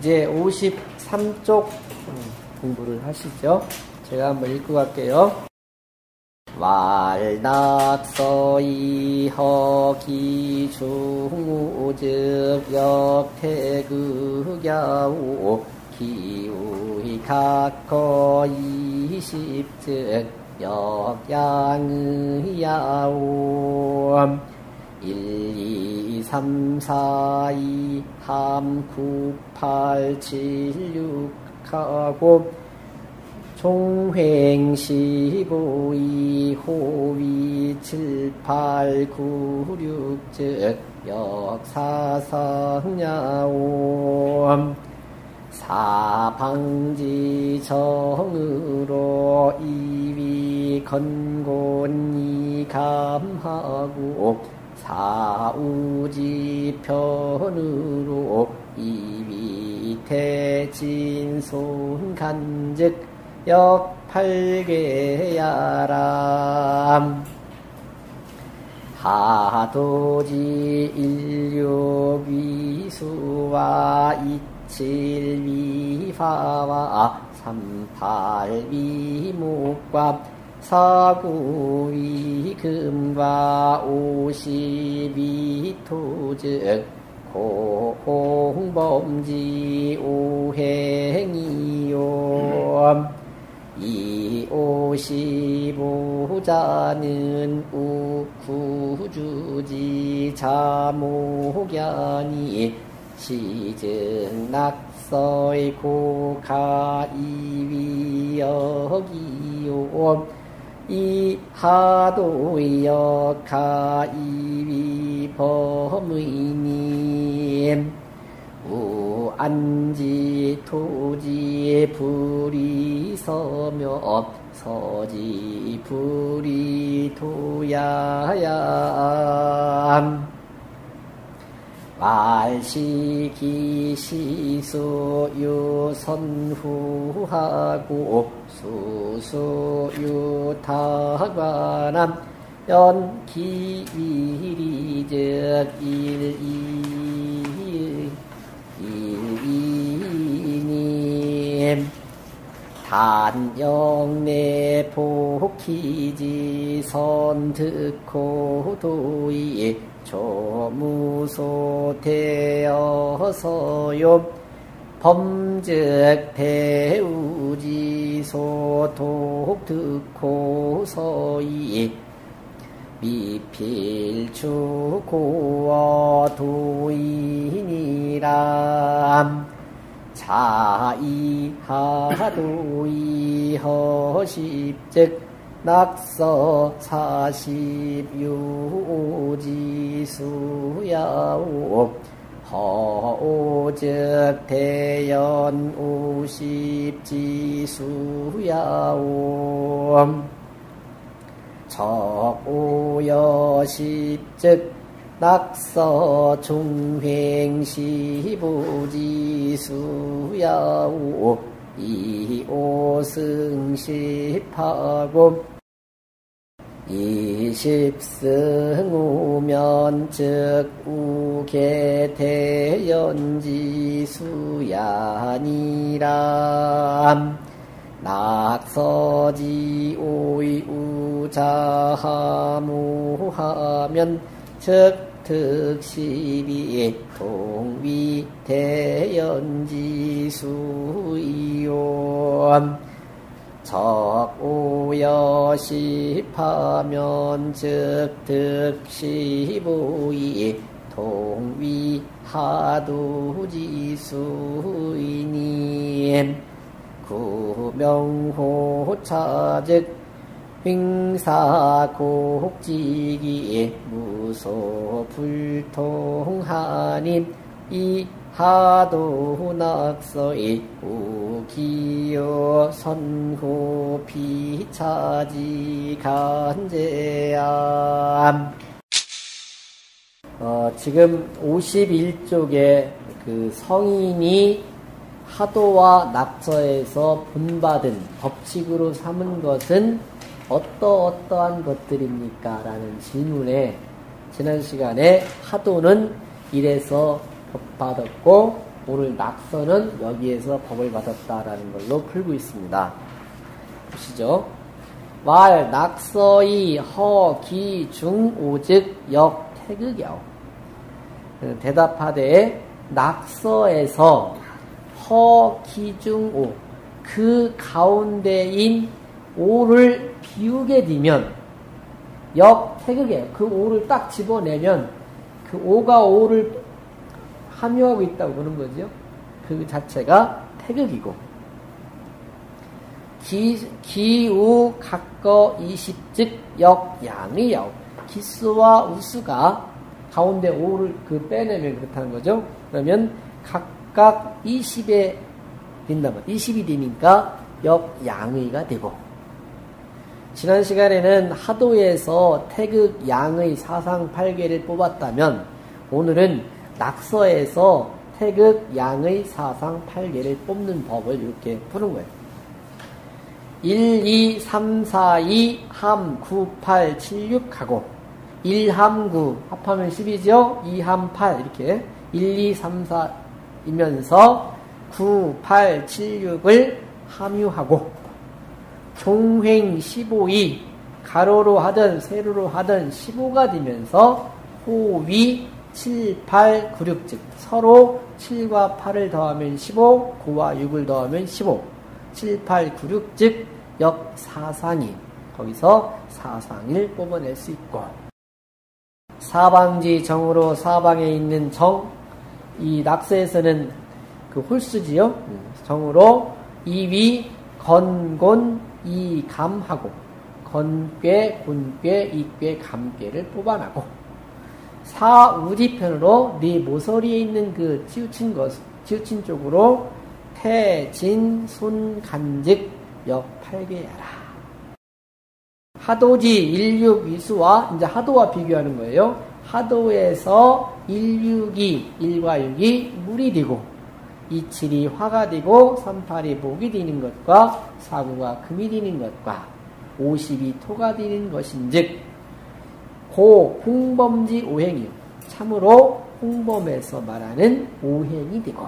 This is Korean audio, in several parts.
이제 53쪽 공부를 하시죠. 제가 한번 읽고 갈게요. 왈낙서이 허기 중우즉 역태극야우 기우이 각거 이십즉 역양의 야우 1, 2, 3, 4, 2, 3, 9, 8, 7, 6 하고 총횡 15, 2, 호위 7, 8, 9, 6 즉 역사성야옴 사방지 정으로 이위 건곤이 감하고 사우지 편으로 이위 태진손 간즉 역팔계야람 하도지 일육위수와 이칠위화와 삼팔위목과 사구위금과 오십위토즉 공범지 오행이요 이 55자는 우구주지 자목야니 시증낙서의 고가이위여기요 이 하도의 역가이위범의님 우안지 토지 불이 서며 서지 불이 도야야 말시기 시수유 선후하고 수수유 타관함 연기위리즉 일이님 단영내 복희지 선득호 도이 조무소 대여서요 범즉 대우지소 독득호 서이 미필추 고어 도인이람 자이하도이 허십즉 낙서 40유지수야오 허오즉 대연 50지수야오 적오여십즉 낙서 중횡 15지수야오 이오승십하고 20승우면 즉 우계대연지수야니람 낙서지 오이 우자하무하면 즉 득십이 동위 대연지수이요 적오여십하면 즉 득십오이 동위 하두지수이니 구명호차즉 횡사곡지기 무소불통하니 이 하도낙서의 우기여 선고피차지 간제암 지금 51쪽에 그 성인이 하도와 낙서에서 본받은 법칙으로 삼은 것은 어떠한 것들입니까? 라는 질문에 지난 시간에 하도는 이래서 법받았고 오늘 낙서는 여기에서 법을 받았다라는 걸로 풀고 있습니다. 보시죠. 왈 낙서이 허 기 중 오즉 역 태극여. 대답하되 낙서에서 허 기 중 오 그 가운데인 오를 비우게 되면 역 태극이에요. 그 오를 딱 집어내면 그 오가 오를 함유하고 있다고 보는 거죠. 그 자체가 태극이고 기우 각거 이십즉 역 양의여. 기수와 우수가 가운데 오를 빼내면 그렇다는 거죠. 그러면 각각 20에 된다면 20이 되니까 역 양의가 되고, 지난 시간에는 하도에서 태극 양의 사상팔계를 뽑았다면 오늘은 낙서에서 태극 양의 사상팔계를 뽑는 법을 이렇게 푸는 거예요. 1, 2, 3, 4, 2, 함, 9, 8, 7, 6 하고 1, 함, 9 합하면 10이죠. 2, 함, 8 이렇게 1, 2, 3, 4이면서 9, 8, 7, 6을 함유하고 종횡 15이 가로로 하든 세로로 하든 15가 되면서 호위 7, 8, 9, 6 즉 서로 7과 8을 더하면 15, 9와 6을 더하면 15, 7, 8, 9, 6 즉 역 사상이, 거기서 사상을 뽑아낼 수 있고, 사방지 정으로 사방에 있는 정, 이 낙서에서는 그 홀수지요. 정으로 이위 건곤 이감하고 건괴 곤괴 이괴 감괴를 뽑아내고, 사우지편으로 네 모서리에 있는 그 치우친 쪽으로 태진 손 간즉 역 8개야라. 하도지 16 위수와 이제 하도와 비교하는 거예요. 하도에서 16이 1과 6이 물이 되고 27이 화가 되고 38이 목이 되는 것과 49가 금이 되는 것과 50이 토가 되는 것인즉 고 홍범지 오행이요. 참으로 홍범에서 말하는 오행이 되고,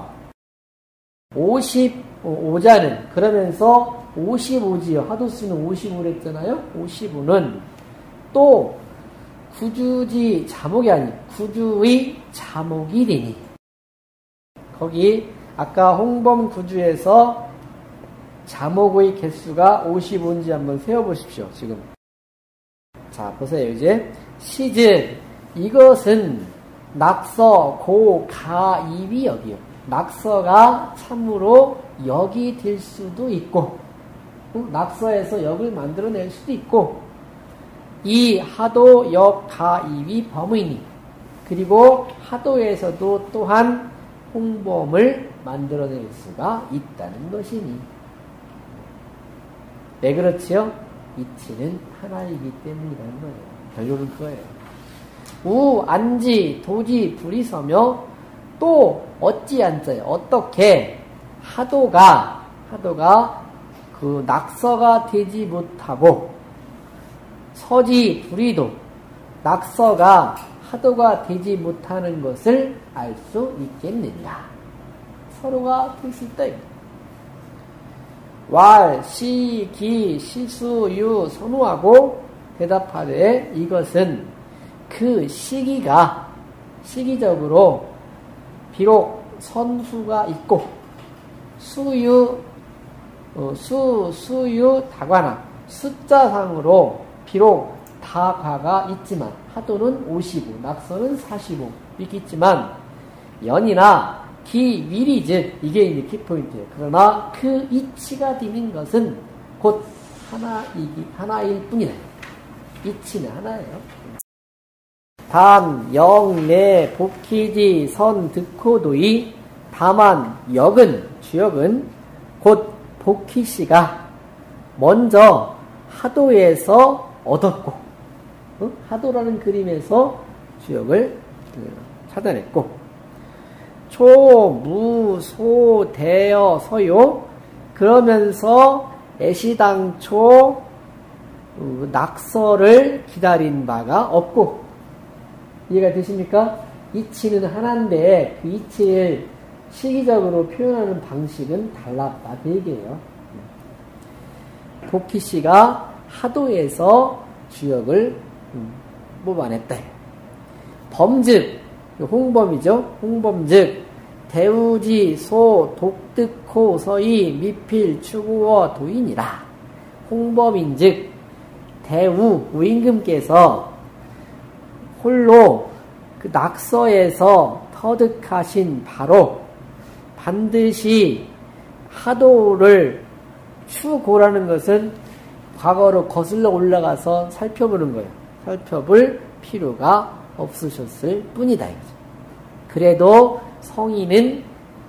55자는 그러면서 55지요. 하도수는 55를 했잖아요. 55는 또 구주지 자목이 아닌 구주의 자목이 되니, 거기 아까 홍범 구주에서 자목의 개수가 55인지 한번 세어보십시오. 지금 자 보세요. 이제 시즉 이것은 낙서 고 가입이 여기요. 낙서가 참으로 역이 될 수도 있고, 낙서에서 역을 만들어낼 수도 있고, 이 하도 역 가입이 범의니, 그리고 하도에서도 또한 홍범을 만들어낼 수가 있다는 것이니. 왜 그렇지요? 이치는 하나이기 때문이라는 거예요. 결론은 그거예요. 우, 안지, 도지, 불이 서며 또 어찌 앉아요? 어떻게 하도가 그 낙서가 되지 못하고 서지, 불이도 낙서가 하도가 되지 못하는 것을 알 수 있겠느냐? 서로가 될 수 있다. 왈, 시, 기, 시수, 유, 선우하고 대답하되 이것은 그 시기적으로 비록 선수가 있고 수유 다과나 숫자상으로 비록 다과가 있지만 하도는 55, 낙서는 45 이렇게 있지만 연이나 기위리즉 이게 이제 키포인트예요. 그러나 그 이치가 되는 것은 곧 하나일 뿐이다. 이치는 하나예요. 단, 영, 내, 복희지, 선, 득호도이 다만 역은, 주역은 곧 복희씨가 먼저 하도에서 얻었고, 하도라는 그림에서 주역을 찾아냈고, 초, 무, 소, 대여, 서요 그러면서 애시당초 낙서를 기다린 바가 없고, 이해가 되십니까? 이치는 하나인데 그 이치를 시기적으로 표현하는 방식은 달랐다. 그 얘기예요. 복희씨가 하도에서 주역을 뽑아냈다. 범즉, 홍범이죠. 홍범즉, 대우지, 소, 독득호, 서희, 미필, 추구어, 도인이라. 홍범인즉, 대우, 우임금께서 홀로 그 낙서에서 터득하신 바로 반드시 하도를 추고라는 것은 과거로 거슬러 올라가서 살펴보는 거예요. 살펴볼 필요가 없으셨을 뿐이다. 그래도 성인은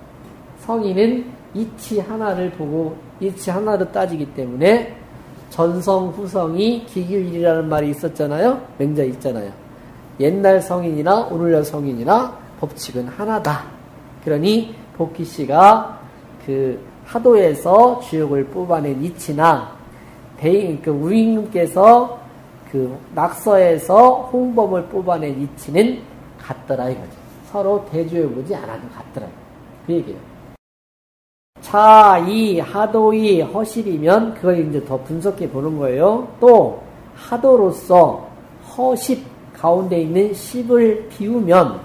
이치 하나를 보고 이치 하나로 따지기 때문에 전성 후성이 기규일이라는 말이 있었잖아요. 맹자에 있잖아요. 옛날 성인이나 오늘날 성인이나 법칙은 하나다. 그러니 복희씨가 그 하도에서 주역을 뽑아낸 이치나 그 우임금께서 그 낙서에서 홍범을 뽑아낸 이치는 같더라 이거죠. 서로 대조해 보지 않아도 같더라. 그 얘기예요. 차, 이, 하도이, 허십이면 그걸 이제 더 분석해 보는 거예요. 또 하도로서 허십 가운데 있는 십을 비우면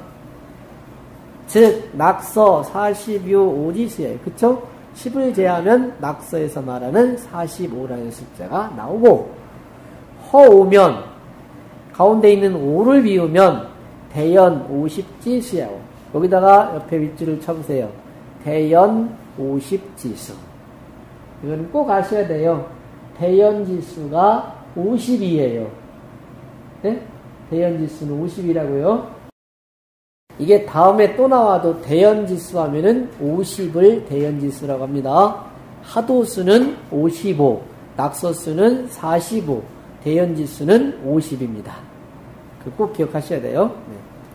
즉 낙서 40요 오지수예요. 그쵸? 10을 제하면 낙서에서 말하는 45라는 숫자가 나오고 허오면 가운데 있는 5를 비우면 대연 50지수야고 여기다가 옆에 윗줄을 쳐보세요. 대연 50지수. 이건 꼭 아셔야 돼요. 대연지수가 50이에요. 네? 대연지수는 50이라고요. 이게 다음에 또 나와도 대연지수 하면은 50을 대연지수라고 합니다. 하도수는 55, 낙서수는 45, 대연지수는 50입니다. 그 꼭 기억하셔야 돼요. 네.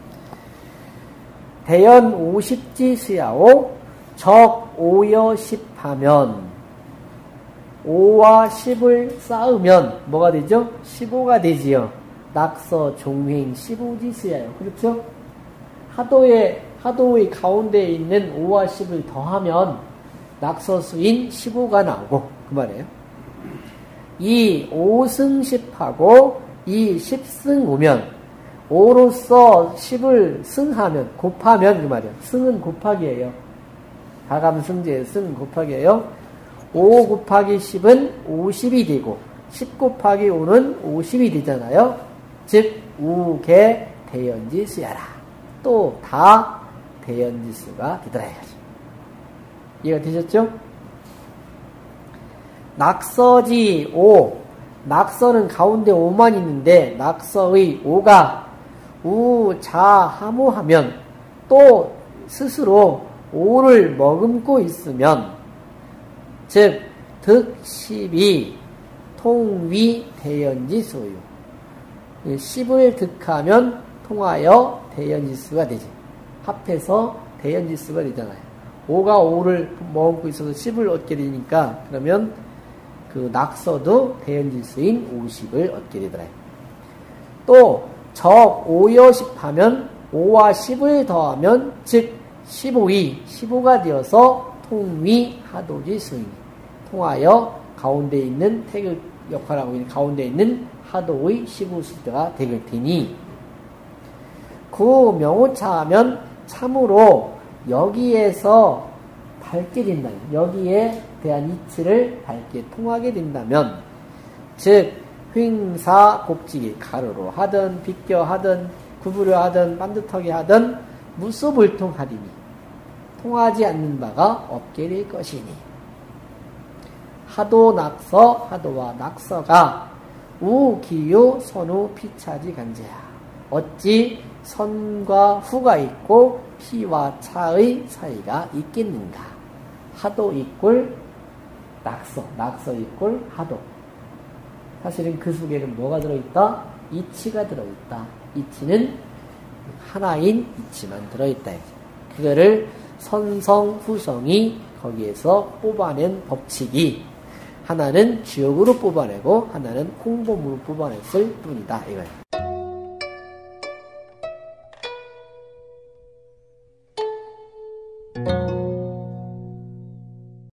대연 50지수야오 적 5여 10 하면 5와 10을 쌓으면 뭐가 되죠? 15가 되지요. 낙서 종횡 15지수야요. 그렇죠? 하도의 가운데에 있는 5와 10을 더하면 낙서수인 15가 나오고 그 말이에요. 이 5승 10하고 이 10승 오면 5로서 10을 승하면 곱하면 그 말이에요. 승은 곱하기예요. 가감승제의 승 곱하기예요. 5 곱하기 10은 50이 되고 10 곱하기 5는 50이 되잖아요. 즉 우계 대연지수야라. 또 다 대연지수가 되더라 이거죠. 이해가 되셨죠? 낙서지 5. 낙서는 가운데 5만 있는데 낙서의 5가 우자하모하면 또 스스로 5를 머금고 있으면 즉 득12 통위 대연지수요. 10을 득하면 통하여 대연지수가 되지. 합해서 대연지수가 되잖아요. 5가 5를 머금고 있어서 10을 얻게 되니까 그러면 그 낙서도 대연지수인 50을 얻게 되더라고요. 또 적 5여 10 하면 5와 10을 더하면 즉 15가 되어서 통위 하도지수인 통하여 가운데 있는 태극 역할하고 있는 가운데 있는 하도의 15수가 되게 되니 그 명오차 하면 참으로 여기에서 밝게 된다. 여기에 대한 이치를 밝게 통하게 된다면 즉 횡사 곱지기 가로로 하든 비껴 하든 구부려 하든 반듯하게 하든 무소불통하리니 통하지 않는 바가 없게 될 것이니 하도 낙서 하도와 낙서가 우기유 선우 피차지 간제야 어찌 선과 후가 있고 피와 차의 사이가 있겠는가. 하도 이꼴 낙서, 낙서 이꼴 하도. 사실은 그 속에는 뭐가 들어있다? 이치가 들어있다. 이치는 하나인 이치만 들어있다. 그거를 선성, 후성이 거기에서 뽑아낸 법칙이 하나는 주역으로 뽑아내고 하나는 홍범으로 뽑아냈을 뿐이다. 이거예요.